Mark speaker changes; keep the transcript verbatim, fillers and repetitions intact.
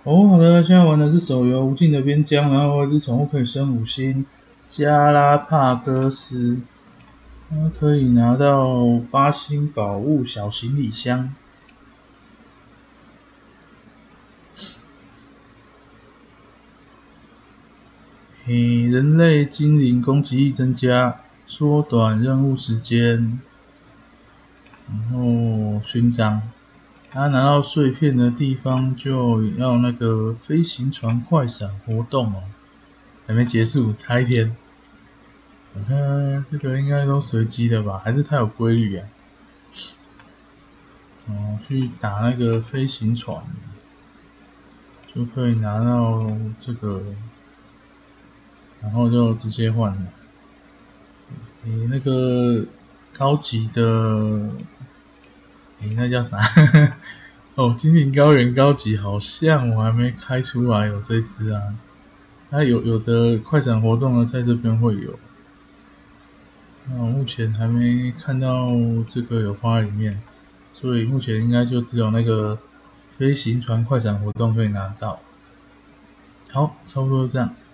Speaker 1: 哦，好的，现在玩的是手游《无尽的边疆》，然后一只宠物可以升五星，加拉帕戈斯，它可以拿到八星宝物小行李箱。嘿，人类精灵攻击力增加，缩短任务时间，然后勋章。他拿到碎片的地方就要那个飞行船快闪活动哦，还没结束，差一天。我看这个应该都随机的吧，还是它有规律啊？哦，去打那个飞行船，就可以拿到这个，然后就直接换了。你那个高级的，你那叫啥？哦，精灵高原高级好像我还没开出来有这只啊。它有有的快闪活动呢，在这边会有。那我目前还没看到这个有花里面，所以目前应该就只有那个飞行船快闪活动可以拿到。好，差不多这样。